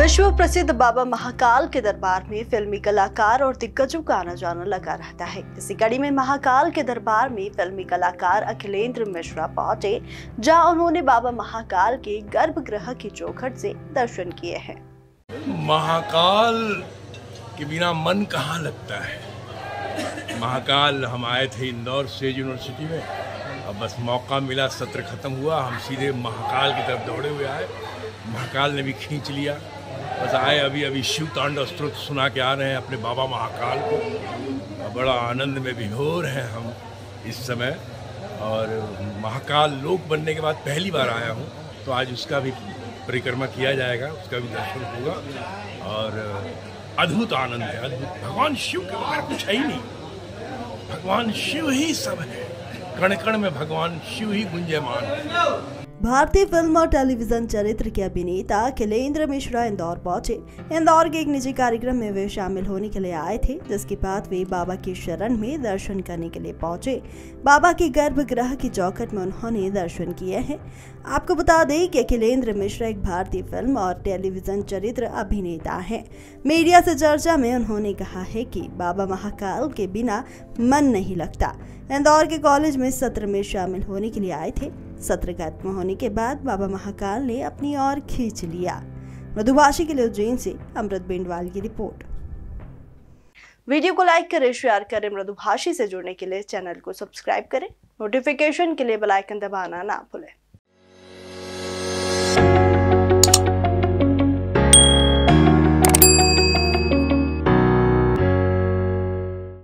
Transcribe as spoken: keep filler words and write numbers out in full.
विश्व प्रसिद्ध बाबा महाकाल के दरबार में फिल्मी कलाकार और दिग्गजों का आना जाना लगा रहता है। इसी कड़ी में महाकाल के दरबार में फिल्मी कलाकार अखिलेंद्र मिश्रा पहुंचे, जहां उन्होंने बाबा महाकाल के गर्भगृह की चौखट से दर्शन किए हैं। महाकाल के बिना मन कहाँ लगता है। महाकाल हम आए थे इंदौर स्टेट यूनिवर्सिटी में, अब बस मौका मिला, सत्र खत्म हुआ, हम सीधे महाकाल की तरफ दौड़े हुए आए। महाकाल ने भी खींच लिया, बस आए अभी अभी शिव तांडव स्तोत्र सुना के आ रहे हैं अपने बाबा महाकाल को। बड़ा आनंद में विभोर हैं हम इस समय, और महाकाल लोक बनने के बाद पहली बार आया हूँ, तो आज उसका भी परिक्रमा किया जाएगा, उसका भी दर्शन होगा और अद्भुत आनंद है। अद्भुत, भगवान शिव के बगैर कुछ है ही नहीं, भगवान शिव ही सब है, कण कण में भगवान शिव ही गुंजयमान है। भारतीय फिल्म और टेलीविजन चरित्र के अभिनेता अखिलेंद्र मिश्रा इंदौर पहुंचे। इंदौर के एक निजी कार्यक्रम में वे शामिल होने के लिए आए थे, जिसके बाद वे बाबा की शरण में दर्शन करने के लिए पहुंचे। बाबा के गर्भगृह की चौखट में उन्होंने दर्शन किए हैं। आपको बता दें कि अखिलेंद्र मिश्रा एक भारतीय फिल्म और टेलीविजन चरित्र अभिनेता हैं। मीडिया से चर्चा में उन्होंने कहा है कि बाबा महाकाल के बिना मन नहीं लगता। इंदौर के कॉलेज में सत्र में शामिल होने के लिए आए थे। सत्र खत्म होने के बाद बाबा महाकाल ने अपनी ओर खींच लिया। मधुभाषी के लिए उज्जैन से अमृत बेंडवाल की रिपोर्ट। वीडियो को लाइक करें, शेयर करें। मृदुभाषी से जुड़ने के लिए चैनल को सब्सक्राइब करें। नोटिफिकेशन के लिए बेल आइकन दबाना ना भूलें।